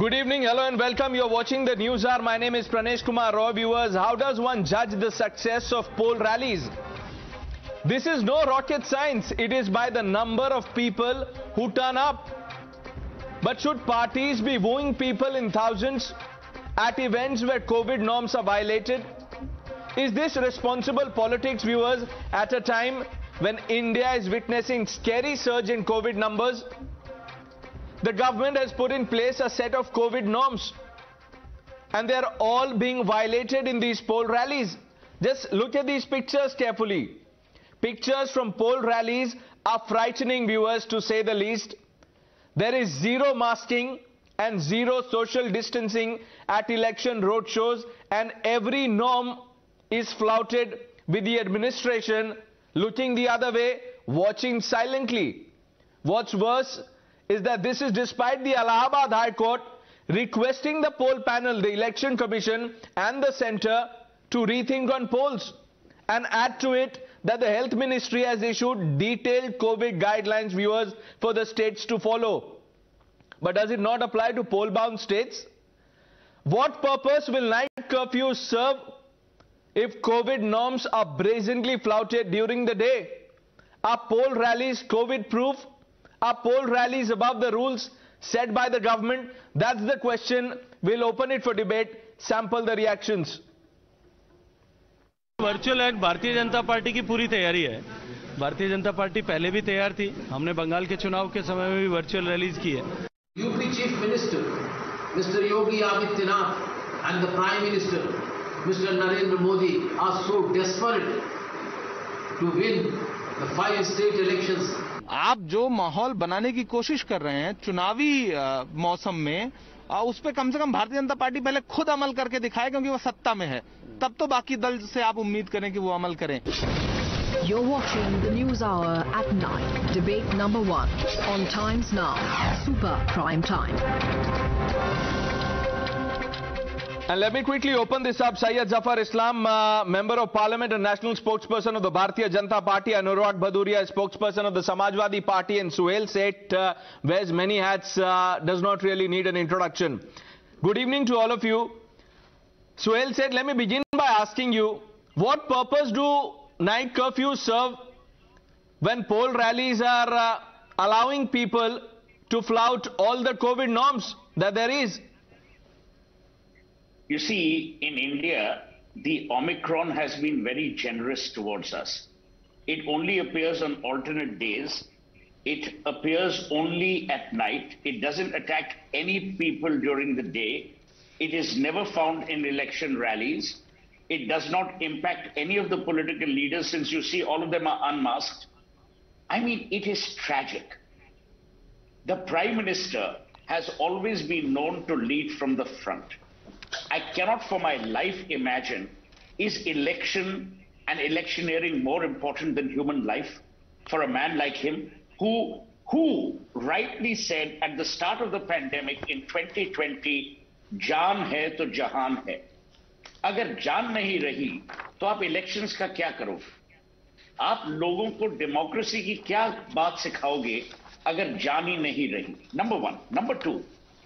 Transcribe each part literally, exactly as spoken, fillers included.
Good evening, hello and welcome. You're watching the News Hour. My name is Pranesh Kumar Rao. Viewers, how does one judge the success of poll rallies? This is no rocket science. It is by the number of people who turn up. But should parties be wooing people in thousands at events where COVID norms are violated? Is this responsible politics, viewers, at a time when India is witnessing scary surge in COVID numbers? The government has put in place a set of COVID norms and they are all being violated in these poll rallies. Just look at these pictures carefully. Pictures from poll rallies are frightening, viewers, to say the least. There is zero masking and zero social distancing at election roadshows, and every norm is flouted, with the administration looking the other way, watching silently. What's worse is that this is despite the Allahabad High Court requesting the poll panel, the Election Commission and the centre to rethink on polls, and add to it that the Health Ministry has issued detailed COVID guidelines, viewers, for the states to follow. But does it not apply to poll-bound states? What purpose will night curfews serve if COVID norms are brazenly flouted during the day? Are poll rallies COVID-proof? Are poll rallies above the rules set by the government? That's the question. We'll open it for debate. Sample the reactions. Virtual act Bharatiya Janata party की पूरी तैयारी है. भारतीय Janata party पहले भी तैयार थी. हमने बंगाल के चुनाव के समय में भी वर्चुअल रैलीज की है. UP chief minister mister Yogi Adityanath and the Prime Minister Mister Narendra Modi are so desperate to win the five state elections. आप जो माहौल बनाने की कोशिश कर रहे हैं चुनावी मौसम में, उस पे कम से कम भारतीय जनता पार्टी पहले खुद अमल करके दिखाए, क्योंकि वो सत्ता में है. तब तो बाकी दल से आप उम्मीद करें कि वो अमल करें. You're watching the News Hour at nine. Debate number one on Times Now. Super Prime Time. And let me quickly open this up. Syed Zafar Islam, uh, Member of Parliament and National Spokesperson of the Bharatiya Janata Party, Anurag Bhaduria, Spokesperson of the Samajwadi Party, and Suhail Seth uh, wears many hats, uh, does not really need an introduction. Good evening to all of you. Suhail Seth, let me begin by asking you, what purpose do night curfews serve when poll rallies are uh, allowing people to flout all the COVID norms that there is? You see, in India, the Omicron has been very generous towards us. It only appears on alternate days. It appears only at night. It doesn't attack any people during the day. It is never found in election rallies. It does not impact any of the political leaders, since you see all of them are unmasked. I mean, it is tragic. The Prime Minister has always been known to lead from the front. I cannot for my life imagine, is election and electioneering more important than human life for a man like him, who, who rightly said at the start of the pandemic in twenty twenty, jaan hai to jahan hai. अगर जान नहीं रही तो आप elections का क्या करोगे? आप लोगों को डेमोक्रेसी की क्या बात सिखाओगे अगर जान ही नहीं रही? Number one. Number two,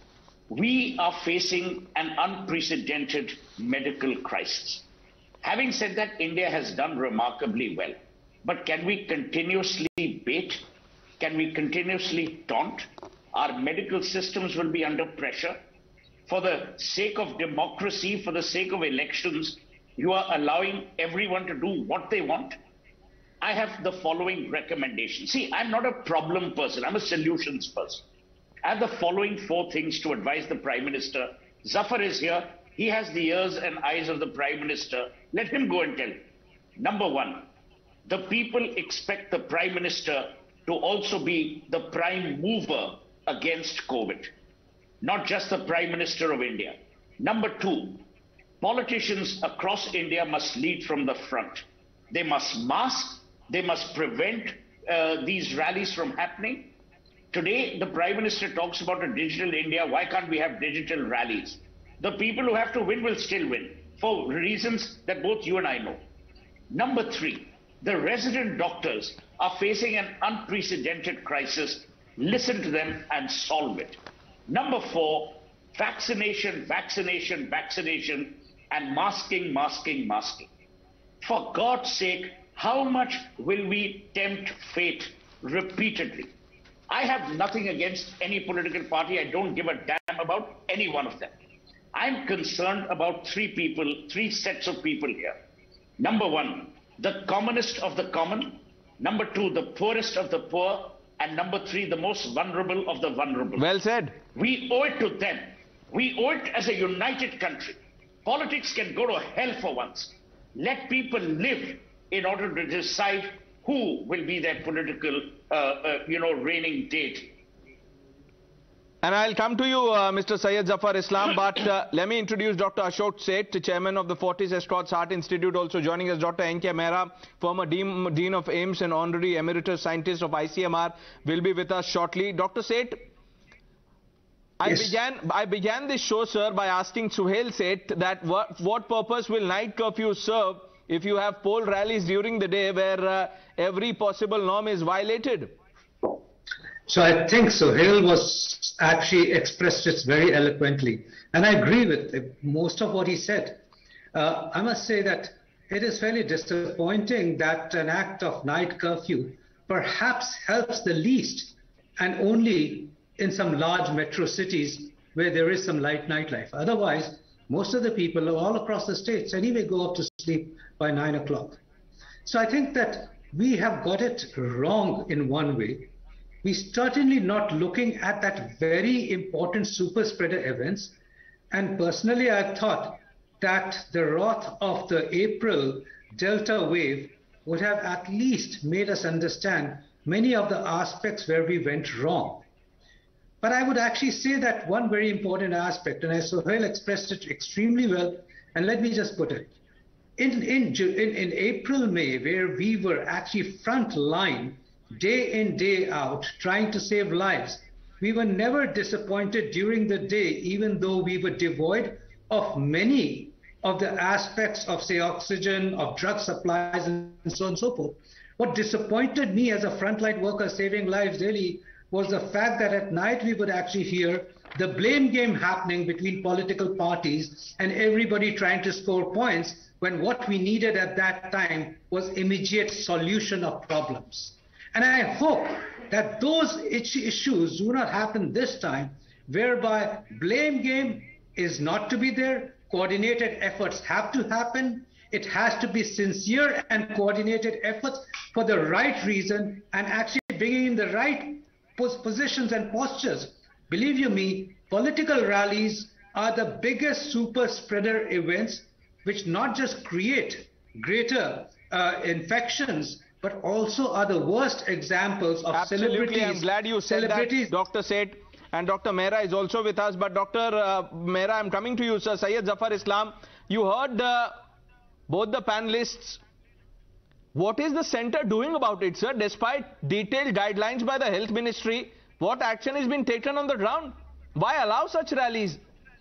we are facing an unprecedented medical crisis. Having said that, India has done remarkably well. But can we continuously bait? Can we continuously taunt? Our medical systems will be under pressure. For the sake of democracy, for the sake of elections, you are allowing everyone to do what they want. I have the following recommendation. See, I'm not a problem person. I'm a solutions person. I have the following four things to advise the Prime Minister. Zafar is here. He has the ears and eyes of the Prime Minister. Let him go and tell. Number one, the people expect the Prime Minister to also be the prime mover against COVID, not just the Prime Minister of India. Number two, politicians across India must lead from the front. They must mask. They must prevent uh, these rallies from happening. Today, the Prime Minister talks about a digital India. Why can't we have digital rallies? The people who have to win will still win, for reasons that both you and I know. Number three, the resident doctors are facing an unprecedented crisis. Listen to them and solve it. Number four, vaccination, vaccination, vaccination, and masking, masking, masking. For God's sake, how much will we tempt fate repeatedly? I have nothing against any political party. I don't give a damn about any one of them. I'm concerned about three people, three sets of people here. Number one, the commonest of the common. Number two, the poorest of the poor. And number three, the most vulnerable of the vulnerable. Well said. We owe it to them. We owe it as a united country. Politics can go to hell for once. Let people live in order to decide who will be their political, uh, uh, you know, reigning deity. And I'll come to you, uh, Mister Syed Zafar Islam, but uh, let me introduce Doctor Ashok Seth, Chairman of the Fortis Escorts Heart Institute, also joining us. Doctor N K Mehra, former Dean, Dean of AIIMS and Honorary Emeritus Scientist of I C M R, will be with us shortly. Doctor Seth, I, yes. began, I began this show, sir, by asking Suhail Seth that what, what purpose will night curfew serve if you have poll rallies during the day where uh, every possible norm is violated? So I think Suhail was actually expressed it very eloquently, and I agree with most of what he said. Uh, I must say that it is fairly disappointing that an act of night curfew perhaps helps the least, and only in some large metro cities where there is some light nightlife. Otherwise, most of the people all across the states anyway go up to sleep by nine o'clock. So I think that we have got it wrong in one way. We're certainly not looking at that very important super spreader events. And personally, I thought that the wrath of the April Delta wave would have at least made us understand many of the aspects where we went wrong. But I would actually say that one very important aspect, and as Suhail expressed it extremely well, and let me just put it, in, in, in, in April, May, where we were actually front line, day in, day out, trying to save lives, we were never disappointed during the day, even though we were devoid of many of the aspects of, say, oxygen, of drug supplies, and so on and so forth. What disappointed me as a frontline worker saving lives really was the fact that at night we would actually hear the blame game happening between political parties and everybody trying to score points, when what we needed at that time was immediate solution of problems. And I hope that those issues do not happen this time, whereby blame game is not to be there, coordinated efforts have to happen, it has to be sincere and coordinated efforts for the right reason and actually bringing in the right positions and postures. Believe you me, political rallies are the biggest super spreader events which not just create greater uh, infections, but also are the worst examples of Absolutely, celebrities. I'm glad you said that, Doctor Seth. And Doctor Mehra is also with us. But Doctor Uh, Mehra, I'm coming to you, sir. Syed Zafar Islam, you heard uh, both the panelists. What is the centre doing about it, sir? Despite detailed guidelines by the Health Ministry, what action has been taken on the ground? Why allow such rallies?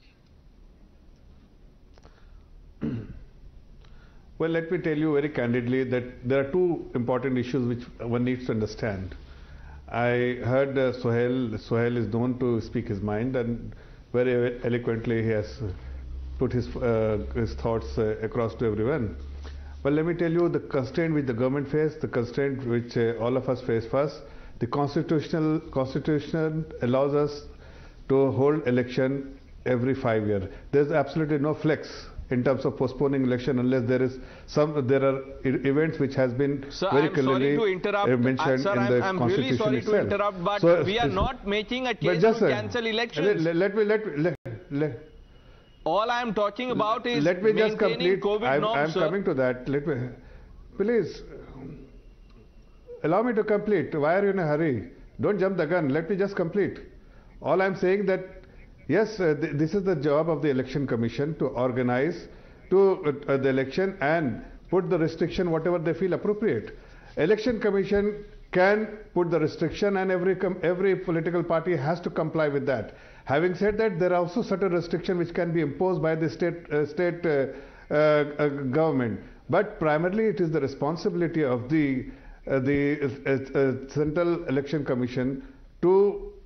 Well, let me tell you very candidly that there are two important issues which one needs to understand. I heard uh, Suhail. Suhail is known to speak his mind, and very eloquently he has put his, uh, his thoughts uh, across to everyone. But let me tell you the constraint which the government faced, the constraint which uh, all of us face first. The constitutional constitution allows us to hold election every five years. There's absolutely no flex in terms of postponing election unless there is some there are events which has been sir, very I'm clearly sorry to interrupt. mentioned uh, sir, in I'm, the I'm constitution really sorry itself. to interrupt, but so, we are not making a case just, to uh, cancel elections. Let, let me let, let, let all I am talking about is let me just complete. COVID I'm, norms, I'm sir. coming to that. Let me please allow me to complete. Why are you in a hurry? Don't jump the gun. Let me just complete. All I'm saying that yes, uh, th this is the job of the Election Commission to organize to uh, the election and put the restriction whatever they feel appropriate. Election Commission can put the restriction and every every political party has to comply with that. Having said that, there are also certain restrictions which can be imposed by the state uh, state uh, uh, uh, government. But primarily it is the responsibility of the uh, the uh, uh, Central Election Commission to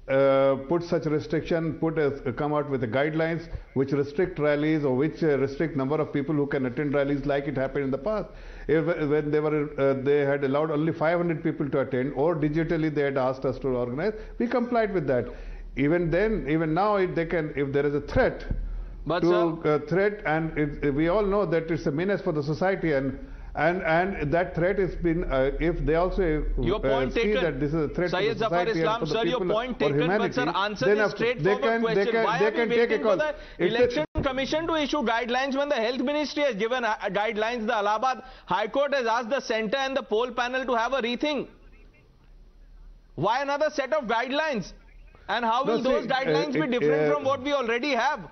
uh, put such restriction, put a, come out with the guidelines which restrict rallies or which uh, restrict number of people who can attend rallies, like it happened in the past. If, when they were, uh, they had allowed only five hundred people to attend, or digitally they had asked us to organize, we complied with that. Even then, even now, if they can, if there is a threat but to uh, threat, and it, we all know that it's a menace for the society, and and and that threat has been, uh, if they also your point uh, see taken. that this is a threat Syed to the Zafar society Islam, and for sir, the your people point or taken, humanity, but sir, answer then this straightforward they can, question. They can, Why they are can we take waiting a call. for the It's election a, commission to issue guidelines when the health ministry has given uh, guidelines? The Allahabad High Court has asked the centre and the poll panel to have a rethink. Why another set of guidelines? And how will no, those see, guidelines uh, be it, different uh, from what we already have?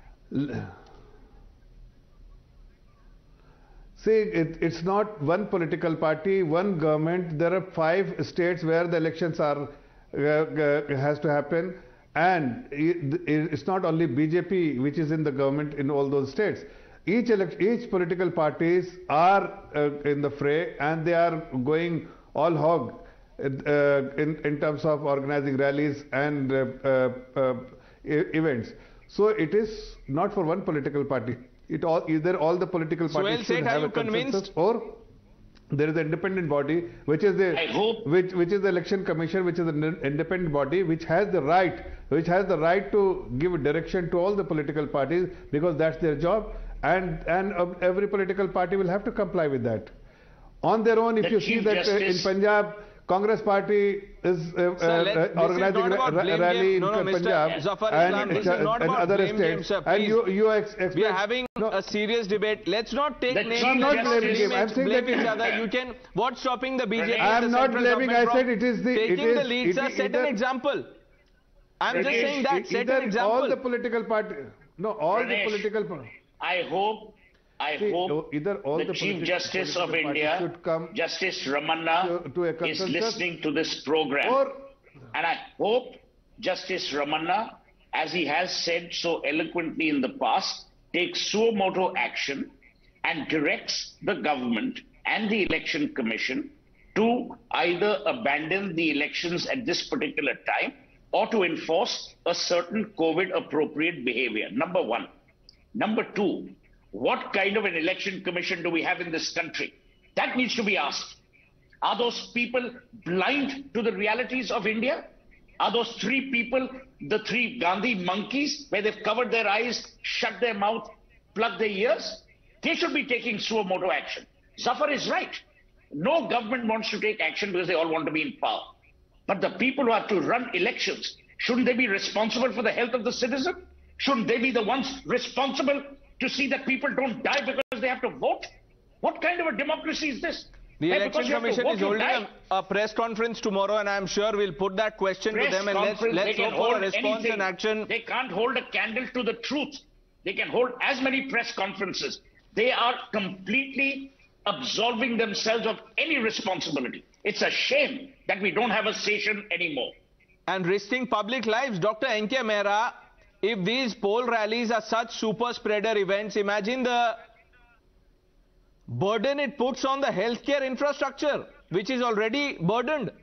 See, it, it's not one political party, one government. There are five states where the elections are uh, uh, has to happen, and it, it's not only B J P which is in the government in all those states. Each elect, each political parties are uh, in the fray, and they are going all hog uh, in in terms of organizing rallies and uh, uh, uh, events. So it is not for one political party. It all, either all the political parties so should have a consensus, or there is an independent body which is the I hope which which is the election commission, which is an independent body which has the right which has the right to give direction to all the political parties, because that's their job, and and uh, every political party will have to comply with that on their own. If the you see that uh, in Punjab, Congress party is uh, sir, uh, organizing a ra rally no, no, in Mister Punjab Zafar and, Islam, this uh, is not and about other blame states, game, sir, and you you ex expect, we are having no, a serious debate. Let's not take The names. Chief not Let's blaming Justice- him. I'm saying blame that- each other. You can. What's stopping the B J P? I and am the not central blaming. government I said from it is the- it taking is- the lead. it Sir, is set an either- example. I'm just Pranesh, saying that. Set Either an example. all the political party, no, all Pranesh, the political parties. I hope, I See, hope either all the, the Chief politi- Justice of political parties India, should come Justice Ramanna, to- to a is consensus, listening to this program. or And I hope Justice Ramanna, as he has said so eloquently in the past, takes suo motu action and directs the government and the election commission to either abandon the elections at this particular time or to enforce a certain COVID appropriate behavior. Number one. Number two, what kind of an election commission do we have in this country? That needs to be asked. Are those people blind to the realities of India? Are those three people the three Gandhi monkeys, where they've covered their eyes, shut their mouth, plugged their ears? They should be taking suo motu action. Zafar is right. No government wants to take action because they all want to be in power. But the people who have to run elections, shouldn't they be responsible for the health of the citizen? Shouldn't they be the ones responsible to see that people don't die because they have to vote? What kind of a democracy is this? The Hey, election because you have to commission vote, is you holding die. a, a press conference tomorrow, and I'm sure we'll put that question Press to them, and let's conference, let's they can hope for a hold response anything. and action. They can't hold a candle to the truth. They can hold as many press conferences. They are completely absolving themselves of any responsibility. It's a shame that we don't have a station anymore. And risking public lives. Doctor N K Mehra, if these poll rallies are such super spreader events, imagine the burden it puts on the healthcare infrastructure, which is already burdened.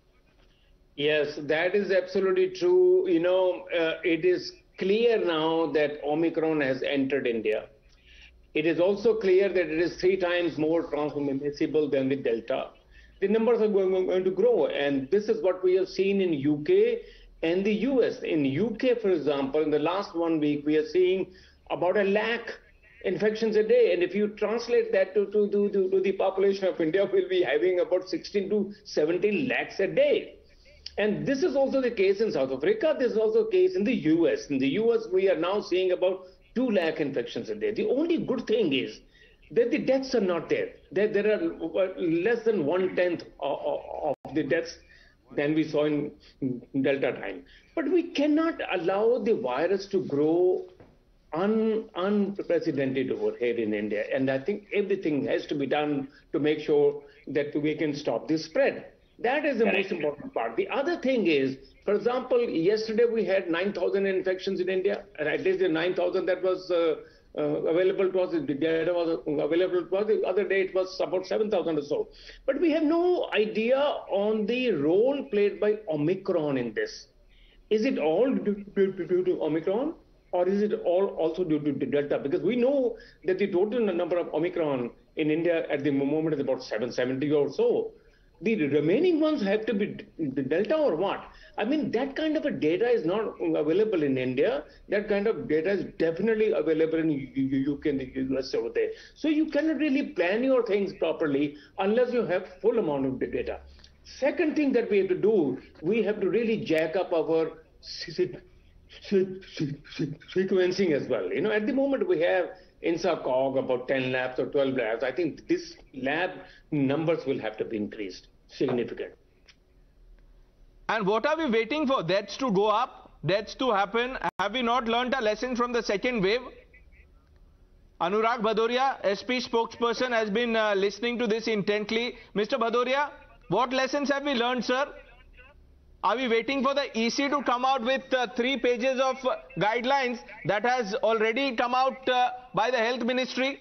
Yes, that is absolutely true. You know, uh, it is clear now that Omicron has entered India. It is also clear that it is three times more transmissible than the Delta. The numbers are going, going to grow, and this is what we have seen in U K and the U S. In U K, for example, in the last one week, we are seeing about a lakh infections a day, and if you translate that to, to, to, to, to the population of India, we'll be having about sixteen to seventeen lakhs a day. And this is also the case in South Africa. This is also the case in the U S. In the U S, we are now seeing about two lakh infections a day. The only good thing is that the deaths are not there. There, there are less than one-tenth of, of, of the deaths than we saw in Delta time. But we cannot allow the virus to grow un, unprecedented over here in India. And I think everything has to be done to make sure that we can stop this spread. That is the most important part. The other thing is, for example, yesterday we had nine thousand infections in India, and at least the nine thousand that was uh, uh, available to us, the data was available to us. The other day it was about seven thousand or so. But we have no idea on the role played by Omicron in this. Is it all due, due, due to Omicron, or is it all also due to Delta? Because we know that the total number of Omicron in India at the moment is about seven seventy or so. The remaining ones have to be the Delta or what? I mean, that kind of a data is not available in India. That kind of data is definitely available in U K and the U S over there. So you cannot really plan your things properly unless you have full amount of the data. Second thing that we have to do, we have to really jack up our sequencing as well. You know, at the moment we have INSACOG about ten labs or twelve labs. I think this lab numbers will have to be increased significantly. And what are we waiting for? Deaths to go up, deaths to happen? Have we not learned a lesson from the second wave? Anurag Bhadoria, S P spokesperson, has been uh, listening to this intently. Mister Bhadoria, what lessons have we learned, sir? Are we waiting for the E C to come out with uh, three pages of uh, guidelines that has already come out uh, by the health ministry?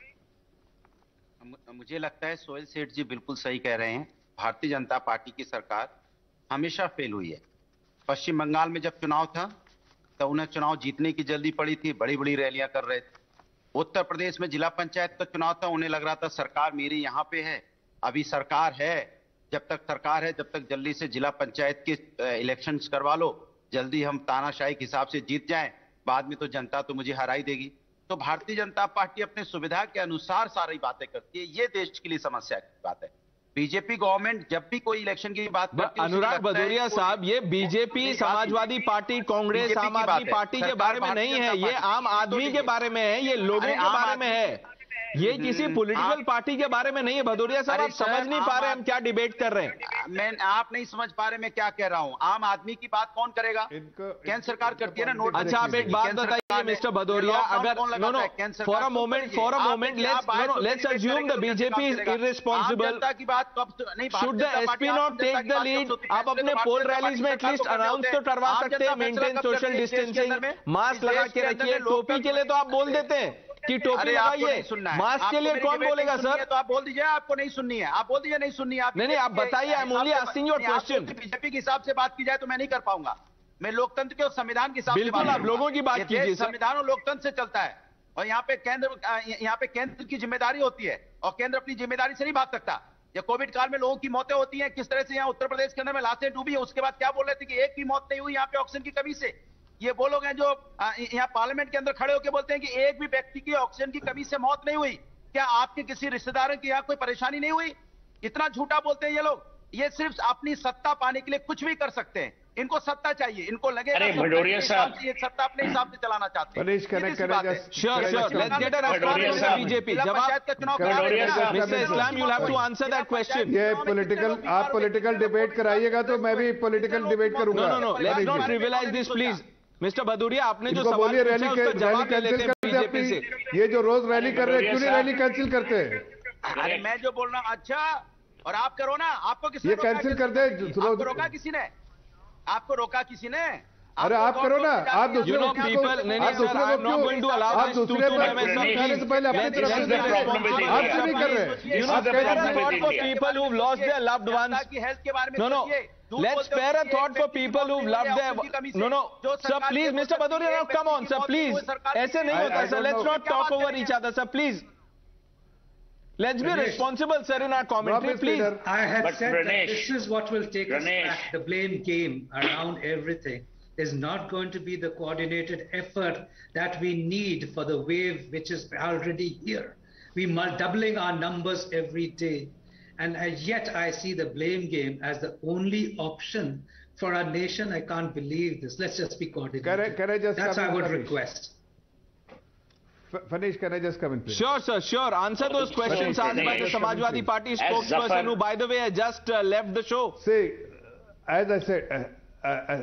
मुझे लगता है सोहेल सेठ जी बिल्कुल सही कह रहे हैं। भारतीय जनता पार्टी की सरकार हमेशा फेल हुई है। पश्चिम बंगाल में जब चुनाव था तो उन्हें चुनाव जीतने की जल्दी पड़ी थी, बड़ी बड़ी रैलियां कर रहे थे। उत्तर प्रदेश में जिला पंचायत का चुनाव था, उन्हें लग रहा था सरकार मेरी यहाँ पे है, अभी सरकार है, जब तक सरकार है जब तक जल्दी से जिला पंचायत के इलेक्शंस करवा लो, जल्दी हम तानाशाही के हिसाब से जीत जाएं, बाद में तो जनता तो मुझे हरा ही देगी। तो भारतीय जनता पार्टी अपने सुविधा के अनुसार सारी बातें करती है, ये देश के लिए समस्या की बात है। बीजेपी गवर्नमेंट जब भी कोई इलेक्शन की बात करती है, अनुराग भदौरिया साहब, ये बीजेपी, समाजवादी पार्टी, कांग्रेस, आम आदमी पार्टी के बारे में नहीं है, ये आम आदमी के बारे में है, ये लोगों के बारे में है, ये किसी पॉलिटिकल पार्टी के बारे में नहीं है। भदौरिया साहब, आप समझ नहीं पा रहे हम क्या डिबेट कर रहे हैं। मैं आप नहीं समझ पा रहे मैं क्या कह रहा हूं। आम आदमी की बात कौन करेगा? केंद्र सरकार करती है ना नोट। अच्छा, आप एक बात बताइए मिस्टर भदौरिया, अगर no no for a moment for a moment let's no no let's assume the BJP is irresponsible, जनता की बात कब नहीं, should the SP not take the lead? आप अपने पोल रैलीज में एटलीस्ट अनाउंस तो करवा सकते हैं, मेंटेन सोशल डिस्टेंसिंग, मास्क लगा के रखिए, टोपी के लिए तो आप बोल देते हैं कि टोपी लगाइए, मास्क के लिए कौन बोलेगा सर? तो आप बोल दीजिए आपको नहीं सुननी है, आप बोल दीजिए नहीं सुननी है। आप नहीं नहीं आप बताइए, I am only asking your question. BJP के हिसाब से बात की जाए तो मैं नहीं कर पाऊंगा, मैं लोकतंत्र के और संविधान के हिसाब से बिल्कुल आप लोगों की बात कीजिए। संविधान और लोकतंत्र से चलता है और यहाँ पे केंद्र यहाँ पे केंद्र की जिम्मेदारी होती है और केंद्र अपनी जिम्मेदारी से नहीं भाग सकता। या कोविड काल में लोगों की मौतें होती हैं, किस तरह से यहाँ उत्तर प्रदेश के अंदर में लाशें डूबी है, उसके बाद क्या बोल रहे थे कि एक भी मौत नहीं हुई यहाँ पे ऑक्सीजन की कमी से। ये वो लोग हैं जो यहाँ पार्लियामेंट के अंदर खड़े होकर बोलते हैं कि एक भी व्यक्ति की ऑक्सीजन की कमी से मौत नहीं हुई। क्या आपके किसी रिश्तेदारों की यहाँ कोई परेशानी नहीं हुई? इतना झूठा बोलते हैं ये लोग। ये सिर्फ अपनी सत्ता पाने के लिए कुछ भी कर सकते हैं, इनको सत्ता चाहिए, इनको लगे भदौरिया साहब ये सत्ता अपने हिसाब से चलाना चाहते हैं। Sure sure let's get a response from BJP. जवाब का चुनाव mister Islam, you will have to answer that question. ये पॉलिटिकल, आप पॉलिटिकल डिबेट कराइएगा तो मैं भी पॉलिटिकल डिबेट करूंगा। No no no let's not trivialise this please. Mister Bhadauria, आपने जो सवाल बोलिए रैली कैंसिल करते हैं, ये जो रोज रैली कर रहे हैं क्यों नहीं रैली कैंसिल करते हैं? अरे मैं जो बोल रहा हूँ, अच्छा और आप करो ना, आपको किसी ये कैंसिल कर दे, आपको रोका किसी ने? आपको रोका किसी ने? अरे आप करो ना, आप दूसरे को पीपल नहीं नहीं sir, I am not going to allow आप दूसरे पर कहने से पहले अपनी तरफ से आप क्यों नहीं कर रहे? You know spare a thought for people who lost their loved once. की हेल्थ के बारे में no no let's spare a thought for people who loved their. No no sir please mister Bhadauria, now come on sir please, ऐसे नहीं होता sir, let's not talk over each other sir please. Let's be responsible, sir, in our commentary, please. I had But said Pranesh, that this is what will take Pranesh. us back. The blame game around everything is not going to be the coordinated effort that we need for the wave which is already here. We are doubling our numbers every day. And uh, yet I see the blame game as the only option for our nation. I can't believe this. Let's just be coordinated. Can I, can I just That's come I would in, request. Finish, can I just come in, please? Sure, sir, sure. Answer those questions asked by the Samajwadi Party spokesperson, who, by the way, has just uh, left the show. See, as I said, uh, uh, uh,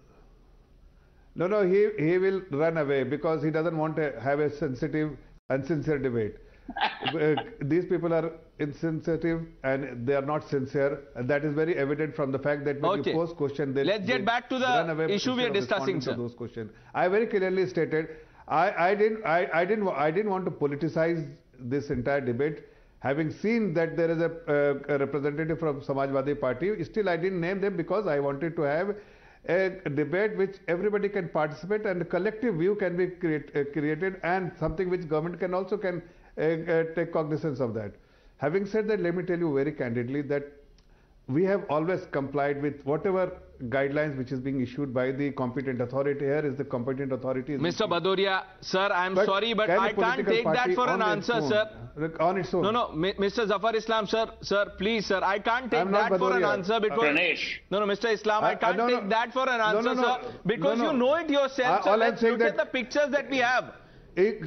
no, no, he, he will run away because he doesn't want to have a sensitive and sincere debate. uh, these people are insensitive and they are not sincere. And that is very evident from the fact that when okay. you pose question, they let's they get back to the issue we are discussing, sir. Those questions. I very clearly stated. I, I didn't. I, I didn't. I didn't want to politicize this entire debate. Having seen that there is a, uh, a representative from Samajwadi Party, still I didn't name them because I wanted to have a debate which everybody can participate and a collective view can be create, uh, created, and something which government can also can uh, uh, take cognizance of that. Having said that, let me tell you very candidly that we have always complied with whatever guidelines which is being issued by the competent authority. Here is the competent authority. Mister Bhadoria, sir, I am but sorry, but can I can't take that for an answer, own, sir. On its own. No, no, Mister Zafar Islam, sir, sir, please, sir, I can't take that Bhadoria. for an answer because... Pranesh. No, no, Mister Islam, I, I can't no, no, take that for an answer, no, no, no, sir, because no, no. you know it yourself, Uh, sir. all I'm Let's saying look at that- the pictures that we have. It,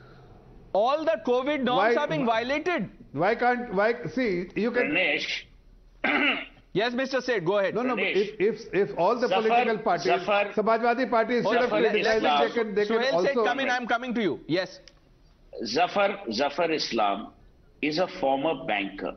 All the COVID norms Why- are being violated. why can't, why, see, you can... Pranesh. Yes, Mister Said, go ahead. No, no, Pranesh. if, if, if all the Zafar- political parties, Zafar- Samajwadi Party, instead of Zafar criticizing, Islam. they can, they can Suhail also... Said, come in, I'm coming to you. Yes. Zafar, Zafar Islam is a former banker.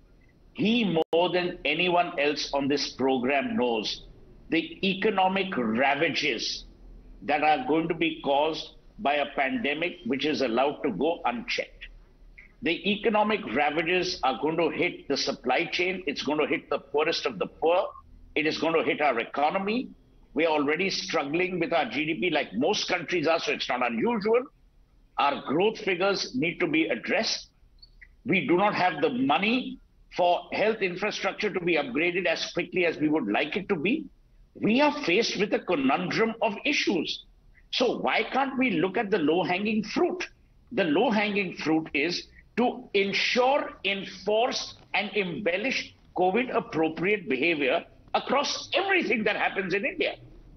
He, more than anyone else on this program, knows the economic ravages that are going to be caused by a pandemic which is allowed to go unchecked. The economic ravages are going to hit the supply chain. It's going to hit the poorest of the poor. It is going to hit our economy. We are already struggling with our G D P like most countries are, so it's not unusual. Our growth figures need to be addressed. We do not have the money for health infrastructure to be upgraded as quickly as we would like it to be. We are faced with a conundrum of issues. So why can't we look at the low-hanging fruit? The low-hanging fruit is to ensure, enforce, and embellish COVID-appropriate behavior across everything that happens in India.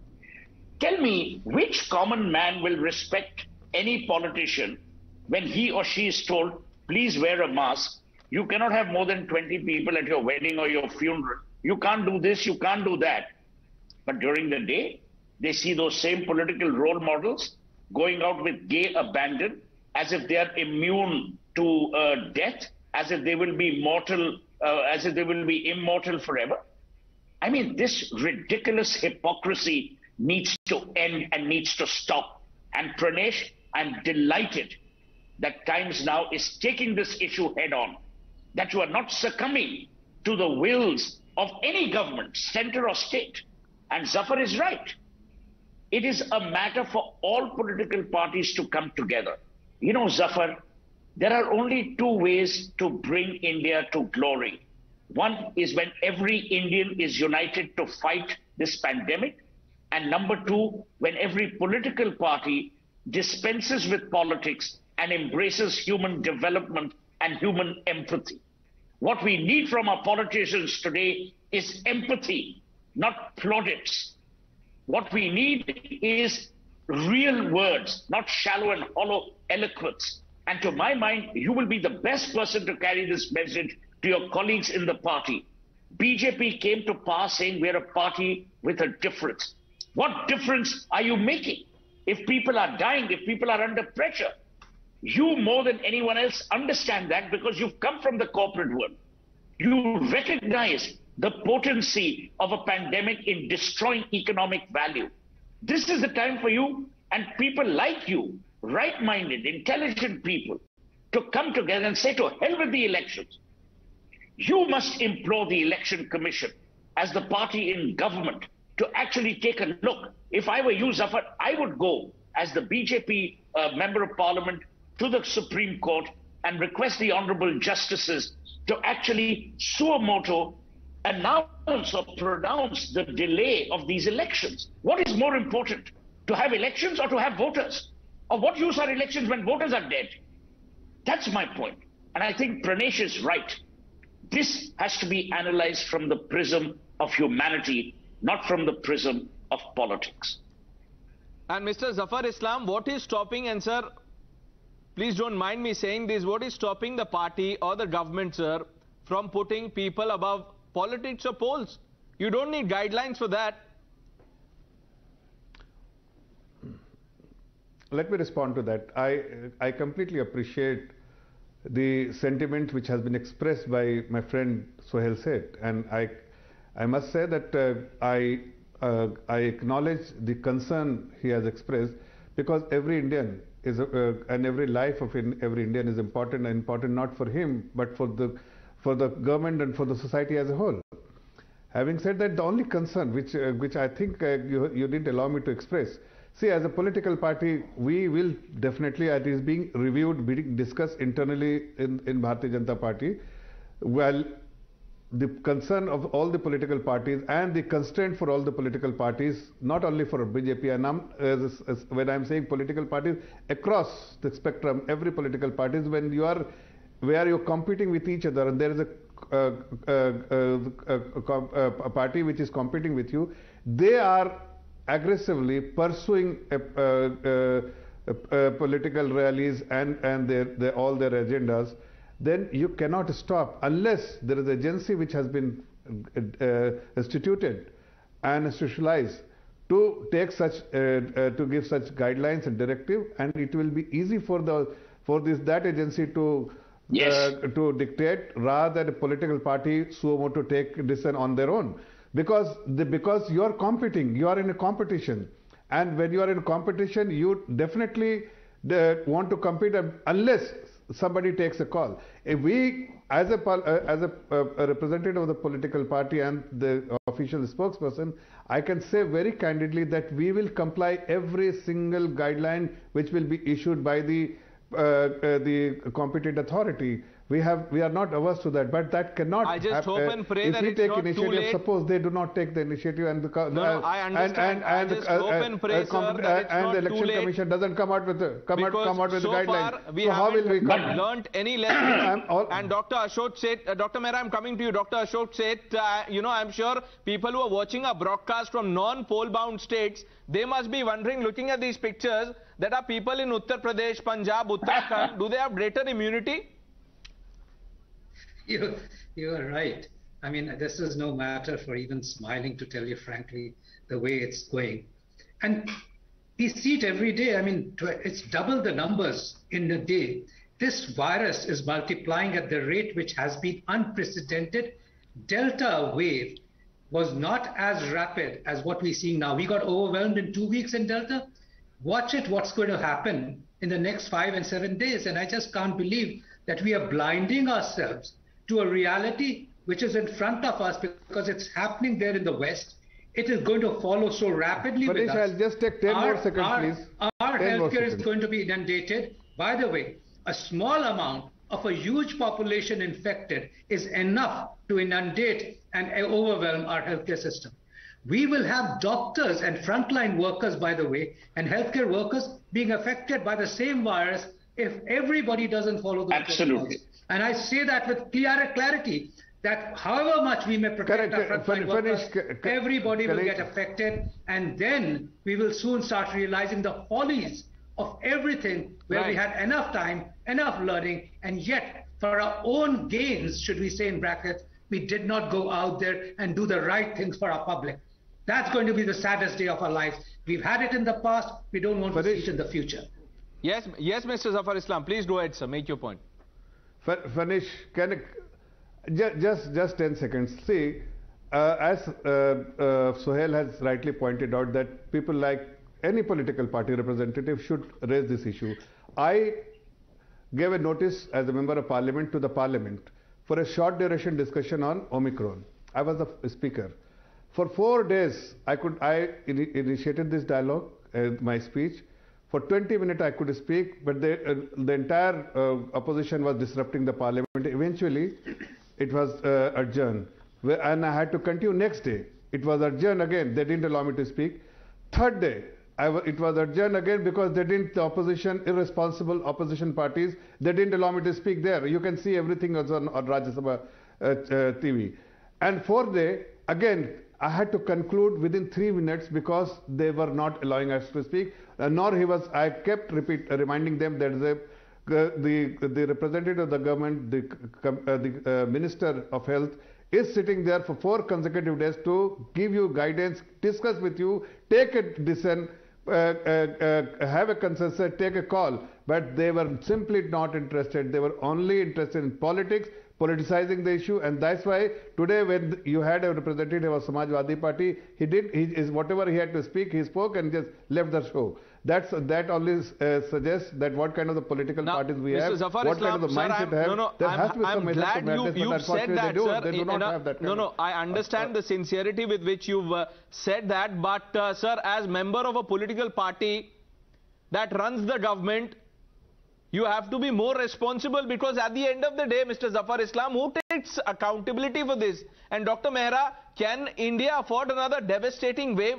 Tell me, which common man will respect any politician when he or she is told, please wear a mask, you cannot have more than twenty people at your wedding or your funeral, you can't do this, you can't do that. But during the day, they see those same political role models going out with gay abandon as if they are immune to uh, death, as if they will be mortal, uh, as if they will be immortal forever. I mean, this ridiculous hypocrisy needs to end and needs to stop. And Pranesh, I'm delighted that Times Now is taking this issue head on, that you are not succumbing to the wills of any government, center or state. And Zafar is right. It is a matter for all political parties to come together. You know, Zafar, there are only two ways to bring India to glory. One is when every Indian is united to fight this pandemic. And number two, when every political party dispenses with politics and embraces human development and human empathy. What we need from our politicians today is empathy, not plaudits. What we need is real words, not shallow and hollow eloquence. And to my mind, you will be the best person to carry this message to your colleagues in the party. B J P came to power saying we're a party with a difference. What difference are you making? If people are dying, if people are under pressure, you more than anyone else understand that because you've come from the corporate world. You recognize the potency of a pandemic in destroying economic value. This is the time for you and people like you, right-minded, intelligent people, to come together and say to hell with the elections. You must implore the Election Commission as the party in government to actually take a look. If I were you, Zafar, I would go as the B J P uh, Member of Parliament to the Supreme Court and request the Honorable Justices to actually suo motu announce or pronounce the delay of these elections. What is more important, to have elections or to have voters? Or what use are elections when voters are dead? That's my point. And I think Pranesh is right. This has to be analyzed from the prism of humanity, not from the prism of politics. And Mister Zafar Islam, what is stopping, and sir, please don't mind me saying this, what is stopping the party or the government, sir, from putting people above politics or polls? You don't need guidelines for that. Let me respond to that. I, I completely appreciate the sentiment which has been expressed by my friend Suhail Seth, and I, I must say that uh, I, uh, I acknowledge the concern he has expressed, because every Indian is uh, and every life of in, every Indian is important, and important not for him but for the for the government and for the society as a whole. Having said that, the only concern which uh, which I think uh, you, you didn't allow me to express, see, as a political party, we will definitely, it is being reviewed, being discussed internally in, in Bharatiya Janata Party. Well, the concern of all the political parties and the constraint for all the political parties, not only for B J P, and I'm, as, as, when I'm saying political parties, across the spectrum, every political parties, when you are, where you're competing with each other and there is a Uh, uh, uh, uh, a party which is competing with you, they are aggressively pursuing uh, uh, uh, political rallies and, and their, their, all their agendas, then you cannot stop unless there is an agency which has been uh, instituted and institutionalized to take such, uh, uh, to give such guidelines and directive, and it will be easy for the for this that agency to Yes. Uh, to dictate rather than a political party sumo to take decision on their own, because the, because you are competing, you are in a competition, and when you are in a competition, you definitely uh, want to compete unless somebody takes a call. If we, as a uh, as a, uh, a representative of the political party and the official spokesperson, I can say very candidly that we will comply every single guideline which will be issued by the Uh, uh, the competent authority. We have, we are not averse to that, but that cannot. I just hope uh, and pray if that we it's take not initiative, too late. suppose they do not take the initiative, and because no, no, I understand. and, and, and, I just uh, hope and pray, uh, sir, that it's and not the election too late. commission doesn't come out with the come out come out with so the guidelines. Far we so how will we come? learnt any lesson? And Doctor Ashok Seth, uh, Doctor Mehra, I'm coming to you. Doctor Ashok Seth, uh, you know, I'm sure people who are watching our broadcast from non-poll-bound states, they must be wondering, looking at these pictures, that are people in Uttar Pradesh, Punjab, Uttarakhand, do they have greater immunity? You, you are right. I mean, this is no matter for even smiling, to tell you frankly, the way it's going. And we see it every day. I mean, it's double the numbers in a day. This virus is multiplying at the rate which has been unprecedented. Delta wave was not as rapid as what we're seeing now. We got overwhelmed in two weeks in Delta. Watch it, what's going to happen in the next five and seven days. And I just can't believe that we are blinding ourselves to a reality which is in front of us, because it's happening there in the West. It is going to follow so rapidly But with us. I'll just take ten our, more seconds, our, please. Our healthcare is seconds. going to be inundated. By the way, a small amount of a huge population infected is enough to inundate and overwhelm our healthcare system. We will have doctors and frontline workers, by the way, and healthcare workers being affected by the same virus if everybody doesn't follow the Absolutely. protocols. And I say that with clear clarity, that however much we may protect Correct. our frontline workers, Finish. everybody will Correct. get affected, and then we will soon start realizing the follies of everything, where we Right. had enough time, enough learning, and yet for our own gains, should we say in brackets, we did not go out there and do the right things for our public. That's going to be the saddest day of our lives. We've had it in the past. We don't want to see it in the future. Yes, yes, Mister Zafar Islam. Please go ahead, sir. Make your point. Finish. Can I, just, just just ten seconds. See, uh, as uh, uh, Sohail has rightly pointed out, that people like any political party representative should raise this issue. I gave a notice as a member of parliament to the parliament for a short duration discussion on Omicron. I was the speaker. For four days, I could I in, initiated this dialogue, uh, my speech. For twenty minutes, I could speak, but the, uh, the entire uh, opposition was disrupting the parliament. Eventually, it was uh, adjourned, and I had to continue next day. It was adjourned again. They didn't allow me to speak. Third day, I w it was adjourned again because they didn't, the opposition, irresponsible opposition parties, they didn't allow me to speak there. You can see everything was on, on Rajya Sabha uh, uh, T V. And fourth day, again, I had to conclude within three minutes because they were not allowing us to speak. Uh, nor he was, I kept repeat, uh, reminding them that the, uh, the, the representative of the government, the, uh, the uh, Minister of Health, is sitting there for four consecutive days to give you guidance, discuss with you, take a decision, uh, uh, uh, have a consensus, take a call. But they were simply not interested. They were only interested in politics, politicizing the issue, and that's why today when you had a representative of Samajwadi Party, he did, he is whatever he had to speak, he spoke and just left the show. That's, that only uh, suggests that what kind of the political now, parties we Mister have, Zafar what Islam, kind of the sir, mindset I'm, have. no, no, there I'm, has to be I'm some measure glad to madness, you, you've but said unfortunately that, they do, sir. they do in, not in a, have that kind no, of, no, I understand uh, the sincerity with which you've uh, said that, but uh, sir, as member of a political party that runs the government, you have to be more responsible, because at the end of the day, Mister Zafar Islam, who takes accountability for this? And Doctor Mehra, can India afford another devastating wave?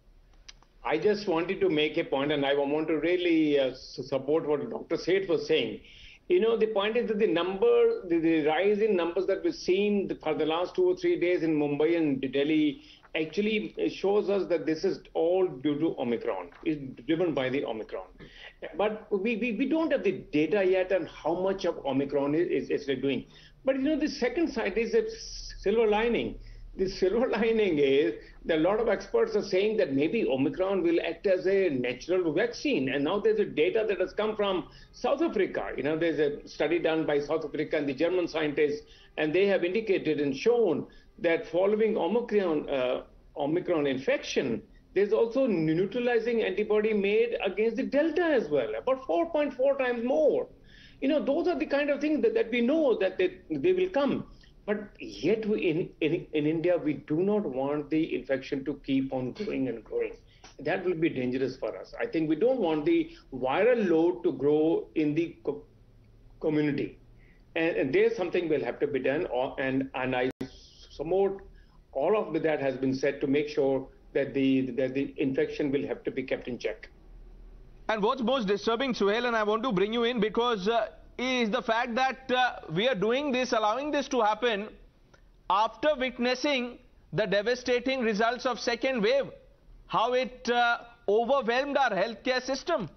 I just wanted to make a point, and I want to really uh, support what Doctor Seth was saying. You know, the point is that the number, the, the rise in numbers that we've seen for the last two or three days in Mumbai and Delhi actually shows us that this is all due to Omicron, is driven by the Omicron. But we, we, we don't have the data yet on how much of Omicron is, is, is doing. But you know, the second side is a silver lining. The silver lining is that a lot of experts are saying that maybe Omicron will act as a natural vaccine. And now there's a data that has come from South Africa. You know, there's a study done by South Africa and the German scientists, and they have indicated and shown that following Omicron, uh, Omicron infection, there's also neutralizing antibody made against the Delta as well, about four point four times more. You know, those are the kind of things that, that we know that they, they will come. But yet we, in, in, in India, we do not want the infection to keep on growing and growing. That will be dangerous for us. I think we don't want the viral load to grow in the co community. And, and there's something will have to be done. Or, and, and I support all of that has been said to make sure that the, that the infection will have to be kept in check. And what's most disturbing, Suhail, and I want to bring you in because uh, is the fact that uh, we are doing this, allowing this to happen after witnessing the devastating results of second wave, how it uh, overwhelmed our healthcare system.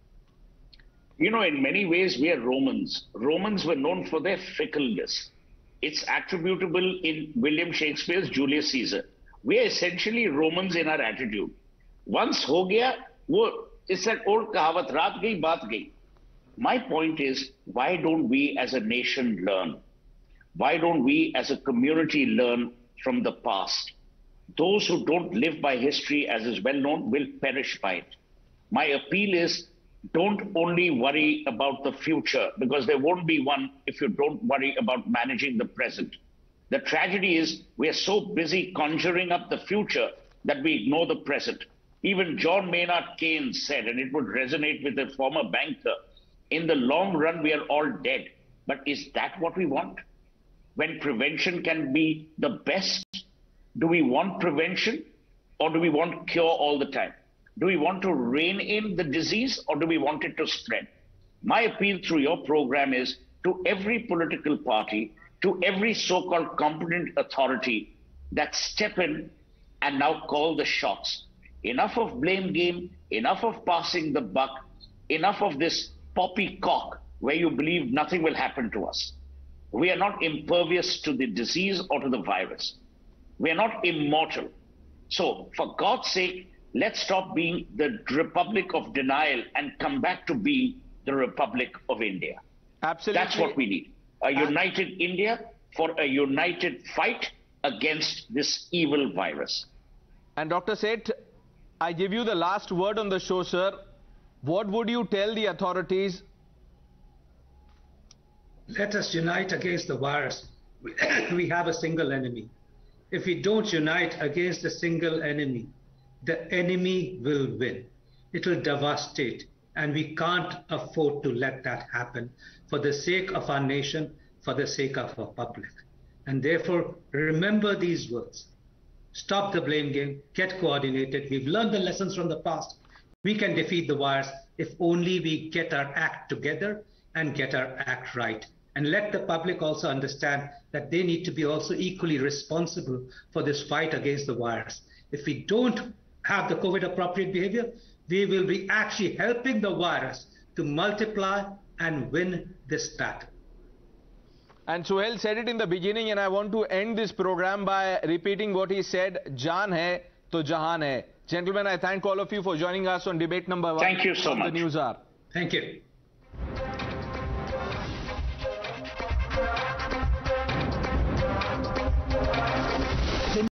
You know, in many ways, we are Romans. Romans were known for their fickleness. It's attributable in William Shakespeare's Julius Caesar. We are essentially Romans in our attitude. Once ho gaya, wo, it's that old kahavat, raat gayi, baat gayi. My point is, why don't we as a nation learn? Why don't we as a community learn from the past? Those who don't live by history, as is well known, will perish by it. My appeal is, don't only worry about the future, because there won't be one if you don't worry about managing the present. The tragedy is we are so busy conjuring up the future that we ignore the present. Even John Maynard Keynes said, and it would resonate with a former banker, in the long run, we are all dead. But is that what we want? When prevention can be the best, do we want prevention or do we want cure all the time? Do we want to rein in the disease or do we want it to spread? My appeal through your program is to every political party, to every so-called competent authority that step in and now call the shots. Enough of blame game, enough of passing the buck, enough of this poppycock where you believe nothing will happen to us. We are not impervious to the disease or to the virus. We are not immortal. So, for God's sake, let's stop being the Republic of Denial and come back to being the Republic of India. Absolutely. That's what we need. A united India for a united fight against this evil virus. And Doctor Seth, I give you the last word on the show, sir. What would you tell the authorities? Let us unite against the virus. We have a single enemy. If we don't unite against a single enemy, the enemy will win. It will devastate, and we can't afford to let that happen for the sake of our nation, for the sake of our public. And therefore, remember these words. Stop the blame game, get coordinated. We've learned the lessons from the past. We can defeat the virus if only we get our act together and get our act right. And let the public also understand that they need to be also equally responsible for this fight against the virus. If we don't have the COVID appropriate behavior, we will be actually helping the virus to multiply and win this battle. And Suhail said it in the beginning, and I want to end this program by repeating what he said, Jaan hai to jahan hai. Gentlemen, I thank all of you for joining us on debate number one. Thank you so much. The News Hour. Thank you.